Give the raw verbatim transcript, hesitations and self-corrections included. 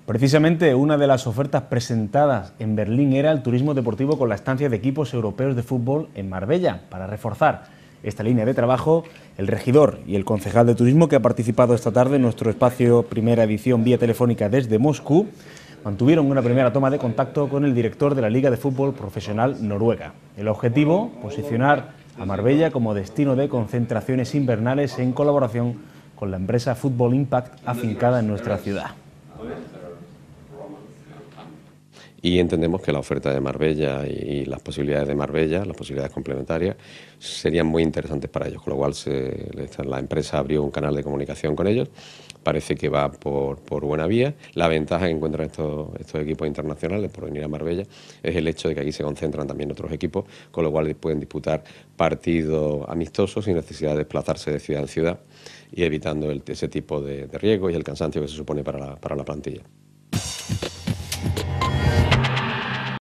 Precisamente una de las ofertas presentadas en Berlín era el turismo deportivo con la estancia de equipos europeos de fútbol en Marbella. Para reforzar esta línea de trabajo, el regidor y el concejal de turismo que ha participado esta tarde en nuestro espacio primera edición vía telefónica desde Moscú, mantuvieron una primera toma de contacto con el director de la Liga de Fútbol Profesional Noruega. El objetivo, posicionar a Marbella como destino de concentraciones invernales en colaboración con la empresa Football Impact afincada en nuestra ciudad. Y entendemos que la oferta de Marbella y las posibilidades de Marbella, las posibilidades complementarias, serían muy interesantes para ellos, con lo cual se, la empresa abrió un canal de comunicación con ellos. Parece que va por, por buena vía. La ventaja que encuentran estos, estos equipos internacionales por venir a Marbella es el hecho de que aquí se concentran también otros equipos, con lo cual pueden disputar partidos amistosos sin necesidad de desplazarse de ciudad en ciudad y evitando el, ese tipo de, de riesgos y el cansancio que se supone para la, para la plantilla.